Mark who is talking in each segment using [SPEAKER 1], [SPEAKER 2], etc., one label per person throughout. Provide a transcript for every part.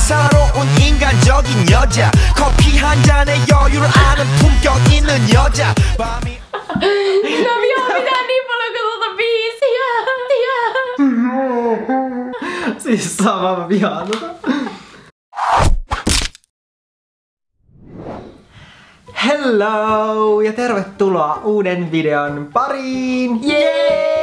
[SPEAKER 1] 사로운 인간적인 여자 커피 한 잔에 여유를 아는 품격 있는 여자 밤이
[SPEAKER 2] No vihaan mitään niin paljon kuin tuota biisiä.
[SPEAKER 3] Siis sama mä vihaan tota. Hello ja tervetuloa uuden videon pariin!
[SPEAKER 2] Jee!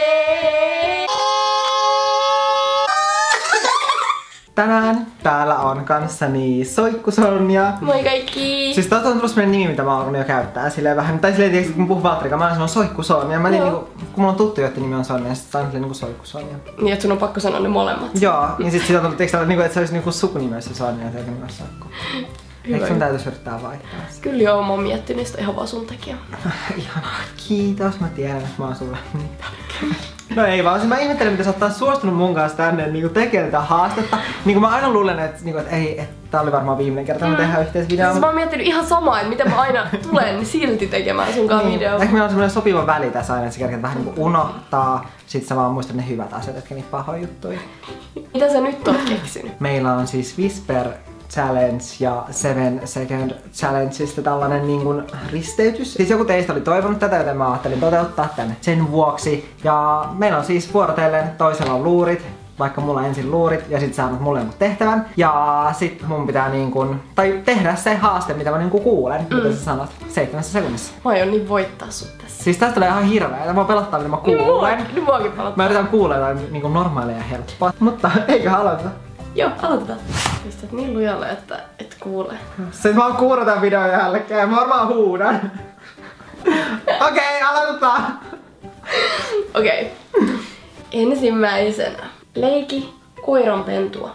[SPEAKER 3] Tänään täällä on kanssani Soikku-Sonja.
[SPEAKER 2] Moi kaikki!
[SPEAKER 3] Siis tää on tullut semmonen nimi, mitä mä oon alkanut jo käyttää silleen vähän. Tai silleen tietysti kun puhun Valtrika, mä oon semmonen Soikku-Sonja. Mä niinku, kun mulla on tuttu, joiden nimi on Sonja, sit tää on silleen niinku Soikku-Sonja.
[SPEAKER 2] Niin, et sun on pakko sanoa ne molemmat.
[SPEAKER 3] Joo, niin sit siitä on tullut tekstillä niinku, että se olisi niinku sukunimessä Sonja ja nimessä Soikku. Eikö sun täytyis yrittää vaihtaa?
[SPEAKER 2] Kyllä joo, mä oon miettinyt sitä ihan vaan sun takia.
[SPEAKER 3] Ihanaa, kiitos. Mä tiedän, että mä oon sulle niin tärkeä. No ei vaan, mä ihmettelen, mitä sä oot taas suostunut mun kanssa tänne niinku tekemään tätä haastetta. Niinku mä aina luulen, että ei, tää oli varmaan viimeinen kerta, kun me tehdään yhteisvideo.
[SPEAKER 2] Siis mä oon miettinyt ihan samaa, että miten mä aina tulen silti tekemään sunkaan
[SPEAKER 3] niin.
[SPEAKER 2] videoa.
[SPEAKER 3] Ehkä meillä on semmonen sopiva väli tässä aina, että sä kerkeät vähän niinku unohtaa. Sit sä vaan muistat ne hyvät asiat, jotka niitä pahoja juttuja.
[SPEAKER 2] Mitä sä nyt oot keksinyt?
[SPEAKER 3] Meillä on siis Whisper Challenge ja 7 Second Challengeista tällainen niin kuin risteytys. Siis joku teistä oli toivonut tätä, joten mä ajattelin toteuttaa tänne sen vuoksi. Ja meillä on siis vuorotellen toisella on luurit, vaikka mulla ensin luurit ja sit sä annat mulle jonkun tehtävän. Ja sit mun pitää niin kuin, tai tehdä se haaste, mitä mä niin kuin kuulen, mitä sä sanot 7 sekunnissa.
[SPEAKER 2] Mä aion niin voittaa sut tässä.
[SPEAKER 3] Siis tästä tulee ihan hirveä, mä pelottaa mitä mä kuulen.
[SPEAKER 2] Nyt muakin pelottaa.
[SPEAKER 3] Mä yritän kuulla jotain niin kuin normaalia ja helppoa. Mutta eiköhän aloiteta.
[SPEAKER 2] Joo, aloitetaan. Pistät niin lujalle, että et kuule.
[SPEAKER 3] Siis mä oon kuullut tämän videon jälkeen, mä varmaan huudan. Okei, aloitetaan!
[SPEAKER 2] Okei. Ensimmäisenä. Leiki koiranpentua.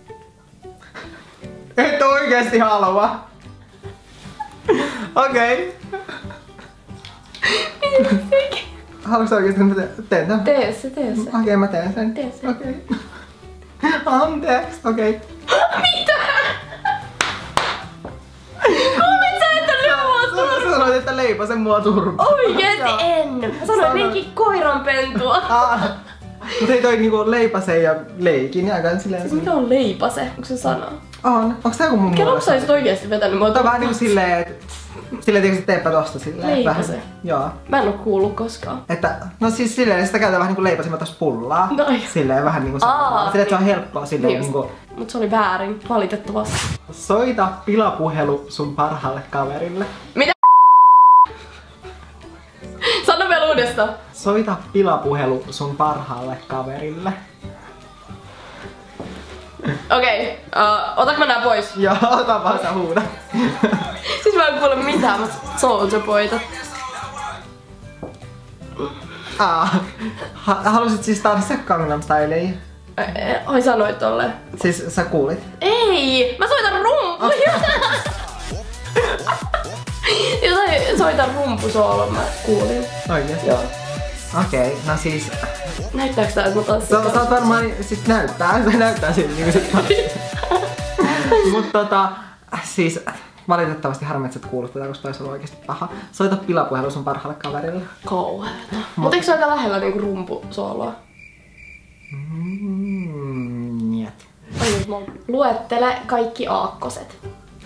[SPEAKER 3] Et oikeesti halua. Okei. Haluatko oikeesti, että mä teen tämän?
[SPEAKER 2] Tee se.
[SPEAKER 3] Okei, mä teen sen.
[SPEAKER 2] Tee se.
[SPEAKER 3] Okei. Anteeksi, okei.
[SPEAKER 2] Mitä? Kuulit sä, että neuvoa?
[SPEAKER 3] Sä sanoit, että leipäsen mua turpaa.
[SPEAKER 2] Oikeesti en. Mä sanoin leiki koiranpentua.
[SPEAKER 3] Mut ei toi niinku leipäsen ja leikin ja aika silleen...
[SPEAKER 2] Siis mikä on leipase? Onko se sana?
[SPEAKER 3] On. Onks tää joku mun
[SPEAKER 2] Kello
[SPEAKER 3] muodossa?
[SPEAKER 2] sä olisit oikeesti vetänyt mua?
[SPEAKER 3] Tää on vähän niinku silleen, et... Silleen tietysti teepä tosta silleen.
[SPEAKER 2] Leipase?
[SPEAKER 3] Vähän. Joo.
[SPEAKER 2] Mä en oo kuullut koskaan.
[SPEAKER 3] Että, no siis silleen, sitä käytetään vähän niinku leipäsimme tossa pullaa.
[SPEAKER 2] Noin.
[SPEAKER 3] Silleen vähän niinku silleen, että se on helppoa silleen
[SPEAKER 2] Niin
[SPEAKER 3] niinku...
[SPEAKER 2] Mut se oli väärin, valitettavasti.
[SPEAKER 3] Soita pilapuhelu sun parhaalle kaverille.
[SPEAKER 2] Mitä? Sano vielä uudestaan.
[SPEAKER 3] Soita pilapuhelu sun parhaalle kaverille.
[SPEAKER 2] Okei, otanko mä nää pois?
[SPEAKER 3] Joo, ota vaan sä huudat.
[SPEAKER 2] Siis mä en kuule mitään, mä Soulja Boyta.
[SPEAKER 3] Halusit siis tanssia Gangnam Styleen?
[SPEAKER 2] Ai sanoit tolleen.
[SPEAKER 3] Siis sä kuulit?
[SPEAKER 2] Ei! Mä soitan rumpuja! Jotain soitan rumpusoolon mä kuulin.
[SPEAKER 3] Oikeesti?
[SPEAKER 2] Joo.
[SPEAKER 3] Okei, no siis...
[SPEAKER 2] Näyttääks tää, että mä tanssin?
[SPEAKER 3] Sä oot varmaan... Siis näyttää, se näyttää siltä niinku sit mut siis... Valitettavasti harmi, että sä et kuullut tätä, koska taisi olla oikeesti paha. Soita pilapuhelu sun parhaalle kaverille.
[SPEAKER 2] Kauheeta. Mut eikö se aika lähellä niinku rumpusooloa?
[SPEAKER 3] Niet.
[SPEAKER 2] Luettele kaikki aakkoset.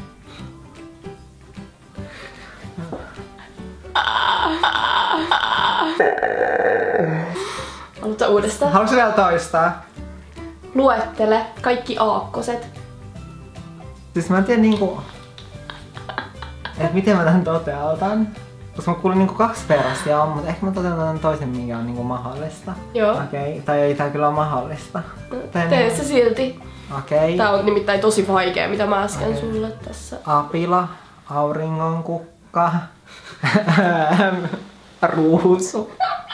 [SPEAKER 2] Aloita uudestaan.
[SPEAKER 3] Haluatko vielä toistaa?
[SPEAKER 2] Luettele kaikki aakkoset.
[SPEAKER 3] Siis mä en tiedä niinku... Et miten mä tän toteutan. Koska mä kuulin niinku 2 versioa, mutta ehkä mä toteutan toisen, mikä on niinku mahdollista.
[SPEAKER 2] Joo.
[SPEAKER 3] Okei, tai ei tää kyllä ole mahdollista.
[SPEAKER 2] Tee se silti.
[SPEAKER 3] Okei.
[SPEAKER 2] Tää on nimittäin tosi vaikea, mitä mä äsken sulle tässä.
[SPEAKER 3] Apila, auringonkukka, ruusu,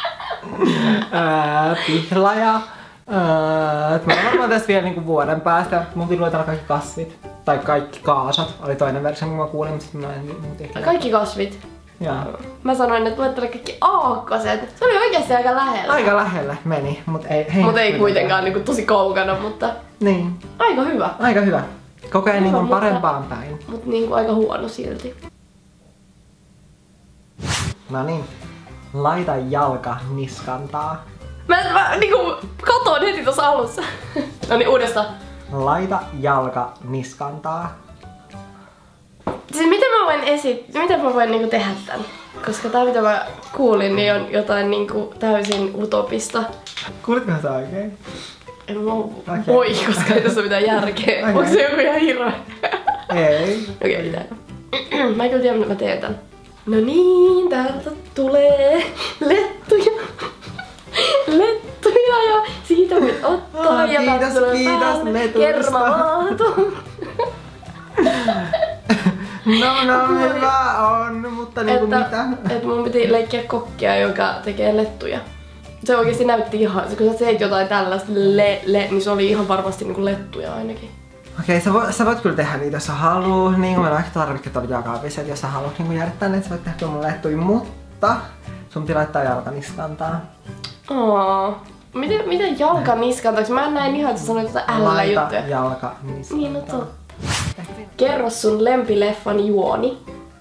[SPEAKER 3] pihlaja. Mä oon varmaan tästä vielä niinku vuoden päästä. Mun piti luetella kaikki kasvit. Tai kaikki kaasat. Oli toinen versio, minkä mä kuulin, mutta sit mä en...
[SPEAKER 2] Kaikki kasvit.
[SPEAKER 3] Joo.
[SPEAKER 2] Mä sanoin, että luettele kaikki aakkoset. Se oli oikeesti aika lähellä.
[SPEAKER 3] Aika lähelle meni, mut ei...
[SPEAKER 2] Mut ei kuitenkaan niinku tosi kaukana, mutta...
[SPEAKER 3] Niin.
[SPEAKER 2] Aika hyvä.
[SPEAKER 3] Aika hyvä. Koko ajan niinku
[SPEAKER 2] Mutta-
[SPEAKER 3] parempaan päin.
[SPEAKER 2] Mut niinku aika huono silti.
[SPEAKER 3] No niin. Laita jalka niskantaa.
[SPEAKER 2] Mä niinku katon heti tossa alussa. No niin, uudestaan.
[SPEAKER 3] Laita jalka niskantaa.
[SPEAKER 2] Siis miten mä voin niinku tehdä tän? Koska tää mitä mä kuulin, niin on jotain niinku täysin utopista.
[SPEAKER 3] Kuulitkohan sä oikein?
[SPEAKER 2] En mä voi, koska ei tässä ole mitään järkeä. Onko se joku ihan hirveä?
[SPEAKER 3] Ei.
[SPEAKER 2] Okei, mitään. Mä en kyllä tiedä, mitä mä teen tän. No niin, täältä tulee lettuja. Lettuja ja siitä voit ottaa ja
[SPEAKER 3] kiitos letuista.
[SPEAKER 2] Kermavaatu.
[SPEAKER 3] No hyvä on, mutta niinku mitä?
[SPEAKER 2] Et mun piti leikkiä kokkia, joka tekee lettuja. Se oikeesti näytti ihan, kun sä teit jotain tällaista niin se oli ihan varmasti niinku lettuja ainakin.
[SPEAKER 3] Okei, sä voit kyllä tehdä niitä, jos sä haluut. Niin kuin meillä on ehkä tarvikkeet oli jakaavissa, että jos sä haluat niin järjestää ne, sä voit tehdä mun lettuja, mutta sun pitää laittaa jalkaniskantaa.
[SPEAKER 2] Miten jalkaniskantaa? Mä en näin ihan, että sä sanoit jotain juttuja.
[SPEAKER 3] Laita jalkaniskantaa.
[SPEAKER 2] Niin, no totta. Kerro sun lempileffan juoni.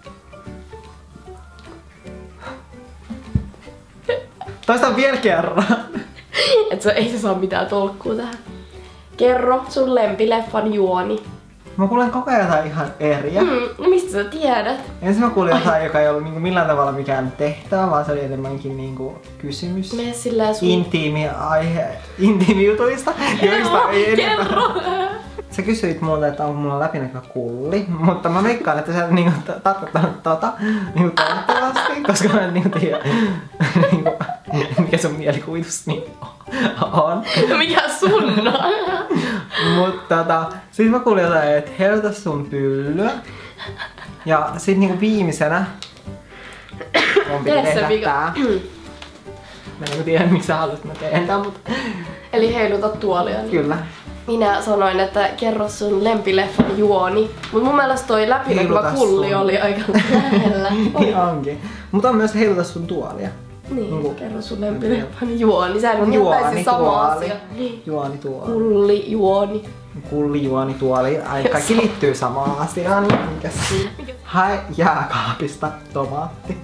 [SPEAKER 3] Toista vielä kerran.
[SPEAKER 2] Ei se saa mitään tolkkua tähän. Kerro sun lempileffan juoni.
[SPEAKER 3] Mä kuulen koko ajan jotain ihan eriä.
[SPEAKER 2] No mistä sä tiedät?
[SPEAKER 3] Ensin mä kuulin jotain, joka ei ollut niinku millään tavalla mikään tehtävä, vaan se oli enemmänkin niinku kysymys.
[SPEAKER 2] Mene sillä sun...
[SPEAKER 3] Intiimi aihe, intiimijutuista, joista ei enempää. Sä kysyit multa, että onko mulla läpinäkyvä kulli, mutta mä veikkaan, että sä et niinku tarkoittanut niinku toivottavasti, koska mä en niinku tiedä, niinku, mikä sun mielikuvitus niin on.
[SPEAKER 2] Mikä sun on?
[SPEAKER 3] Mutta sit mä kuulin jotain, että heiluta sun pyllyä. Ja sit niinku viimeisenä mun piti tehdä tää. Mä en tiedä miksi sä haluat, mä teen tää, mutta...
[SPEAKER 2] Eli heiluta tuolia. Niin.
[SPEAKER 3] Kyllä.
[SPEAKER 2] Minä sanoin, että kerro sun lempileffan juoni. Mut mun mielestä toi läpinäkyvä kulli oli aika lähellä.
[SPEAKER 3] Niin onkin. Mutta on myös heiluta sun tuolia.
[SPEAKER 2] Niin, kerro sun lempileffan juoni. Sehän on täysin sama asia.
[SPEAKER 3] Juoni tuoli.
[SPEAKER 2] Kulli, juoni.
[SPEAKER 3] Kulli, juoni, tuoli. Kaikki liittyy samaan asiaan. Mikäs? Hae jääkaapista tomaatti.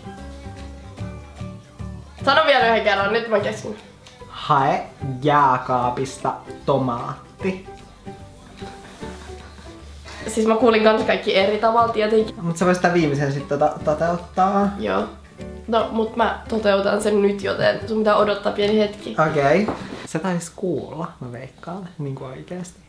[SPEAKER 2] Sano vielä yhden kerran, nyt mä keskun.
[SPEAKER 3] Hae jääkaapista tomaatti.
[SPEAKER 2] Siis mä kuulin kans kaikki eri tavalla tietenkin.
[SPEAKER 3] Mut sä voisit sitä viimeisen sitten toteuttaa.
[SPEAKER 2] Joo. No, mut mä toteutan sen nyt, joten sun pitää odottaa pieni hetki.
[SPEAKER 3] Okei. Se taisi kuulla, mä veikkaan, niinku oikeesti.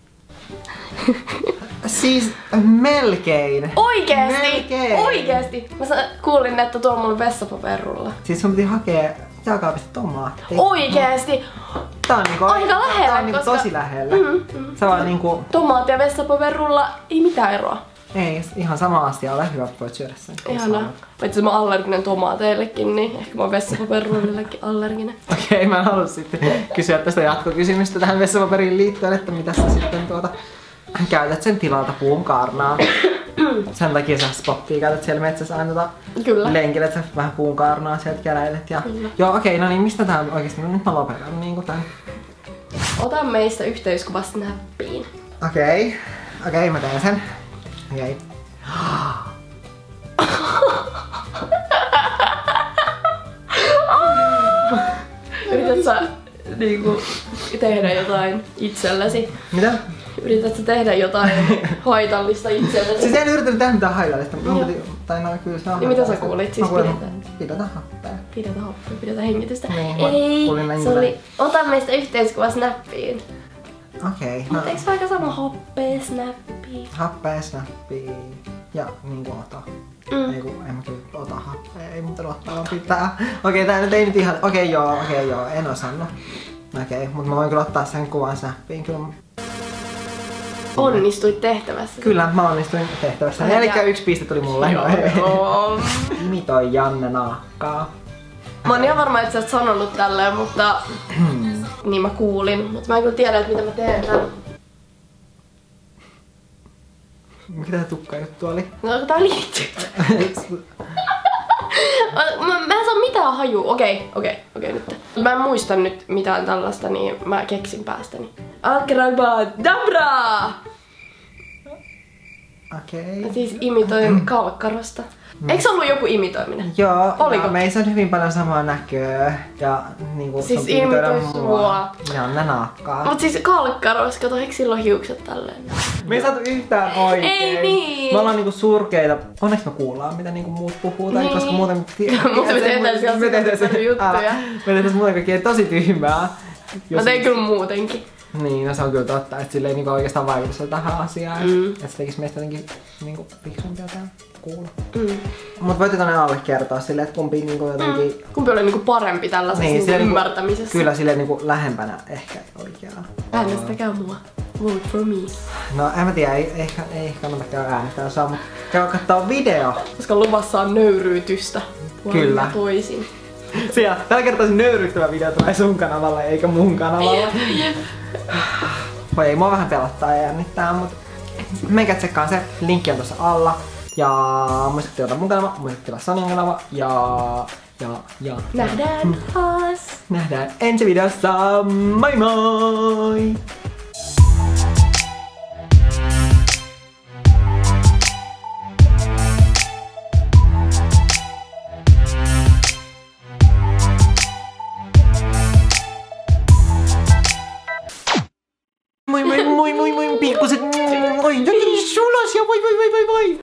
[SPEAKER 3] Siis melkein.
[SPEAKER 2] Oikeesti?
[SPEAKER 3] Melkein.
[SPEAKER 2] Oikeesti? Mä kuulin, että tuo on mulle vessapaperulla.
[SPEAKER 3] Siis sun piti hakea jääkaapista tomaatti.
[SPEAKER 2] Oikeesti?
[SPEAKER 3] Tää on niinku
[SPEAKER 2] aika lähellä,
[SPEAKER 3] tää on niinku
[SPEAKER 2] koska...
[SPEAKER 3] tosi lähellä. Se vaan niinku...
[SPEAKER 2] Tomaatti ja vessapaperulla ei mitään eroa.
[SPEAKER 3] Ei, ihan sama asia, ole hyvä, voit syödä sen.
[SPEAKER 2] Ihanaa. Paitsi mä oon allerginen tomaateillekin, niin ehkä mä oon vessapaperullillekin allerginen.
[SPEAKER 3] Okei, mä en halua sitten kysyä tästä jatkokysymystä tähän vessapaperiin liittyen, että mitä sä sitten käytät sen tilalta puunkaarnaa. Sen takia sä spottia käytät siellä metsässä aina lenkillä, että sä vähän puunkaarnaa sieltä keräilet. Ja... Joo, okei, no niin, mistä tää on oikeesti? No nyt mä lopetan niinku tän.
[SPEAKER 2] Ota meistä yhteiskuva snappiin.
[SPEAKER 3] Okei, mä teen sen. Okei.
[SPEAKER 2] Yrität sä niinku tehdä jotain itsellesi?
[SPEAKER 3] Mitä?
[SPEAKER 2] Yrität sä tehdä jotain haitallista itsellesi?
[SPEAKER 3] Siis en yrittänyt tehdä mitään haitallista. Tai no kyllä se on.
[SPEAKER 2] Niin mitä sä kuulit? Siis
[SPEAKER 3] pidätä happea.
[SPEAKER 2] Pidätä happea, pidätä hengitystä.
[SPEAKER 3] Niin,
[SPEAKER 2] ei, se oli ota meistä yhteiskuva snappiin.
[SPEAKER 3] Okei.
[SPEAKER 2] Mutta eiks vaikka sama happea snappiin?
[SPEAKER 3] Happea snappiin. Ja niinku ota. Eiku, en mä kyllä ota happea, ei muuten ottaa pitää. Okei, tää nyt ei nyt ihan... Okei joo, en osannut. Okei, mut mä voin kyllä ottaa sen kuvan snappiin kyllä.
[SPEAKER 2] Onnistuit tehtävässä.
[SPEAKER 3] Kyllä, mä onnistuin tehtävässä. Elikkä 1 piste tuli mulle.
[SPEAKER 2] Joo.
[SPEAKER 3] Imitoi Janne Naakkaa.
[SPEAKER 2] Mä oon ihan varma, että sä et sanonut tälleen, mutta... niin mä kuulin. Mut mä en kyllä tiedä, että mitä mä teen tän.
[SPEAKER 3] Mikä tää tukkajuttu oli?
[SPEAKER 2] No, tää liittyy. Mä en saa mitään hajua. Okei, nyt. Mä en muista nyt mitään tällaista, niin mä keksin päästäni. Akrabadabra!
[SPEAKER 3] Okei.
[SPEAKER 2] Mä siis imitoin Kalkkarosta. Eikö se ollut joku imitoiminen?
[SPEAKER 3] Joo,
[SPEAKER 2] Oliko?
[SPEAKER 3] ja meissä on hyvin paljon samaa näköä ja niinku
[SPEAKER 2] Siis
[SPEAKER 3] sun imitoida
[SPEAKER 2] imitoi mua.
[SPEAKER 3] Janne Naakkaa.
[SPEAKER 2] Mut siis Kalkkaros, kato, eikö silloin hiukset tälleen?
[SPEAKER 3] Me ei saatu yhtään oikein.
[SPEAKER 2] Ei niin.
[SPEAKER 3] Me ollaan niinku surkeita. Onneksi me kuullaan mitä niinku muut puhuu tai
[SPEAKER 2] Niin.
[SPEAKER 3] koska muuten
[SPEAKER 2] Mutta me tehtäis ihan sikapitoisia juttuja.
[SPEAKER 3] Me tehtäis muuten kaikkea tosi tyhmää.
[SPEAKER 2] Mä tein kyllä muutenkin.
[SPEAKER 3] Niin, no se on kyllä totta, että sille ei niinku oikeastaan vaikutusta tähän asiaan. Että se tekis meistä jotenkin niinku fiksumpia tää kuulla. Mut voitte tonne alle kertoa silleen, että kumpi niinku jotenkin...
[SPEAKER 2] Kumpi oli niinku parempi tällaisessa
[SPEAKER 3] Niin,
[SPEAKER 2] niinku
[SPEAKER 3] silleen
[SPEAKER 2] ymmärtämisessä?
[SPEAKER 3] Kyllä silleen niinku lähempänä ehkä oikeaa.
[SPEAKER 2] Äänestäkää mua. Vote for me.
[SPEAKER 3] No en mä tiedä, ei kannata käydä äänestää saa, mutta käy kattoo video.
[SPEAKER 2] Koska luvassa on nöyryytystä. Puolin
[SPEAKER 3] Kyllä.
[SPEAKER 2] ja toisin.
[SPEAKER 3] Siellä, tällä kertaa se nöyryyttävä video tulee sun kanavalle eikä mun kanavalle. Voi ei, mua vähän pelottaa ja jännittää, mutta menkää tsekkaan se. Linkki on tuossa alla. Ja muistatko tilata mun kanava, muistatko tilata Sonjan kanava ja...
[SPEAKER 2] Nähdään taas!
[SPEAKER 3] Nähdään ensi videossa. Moi moi! Moi, pikkuset. Oi, sulos ja voi.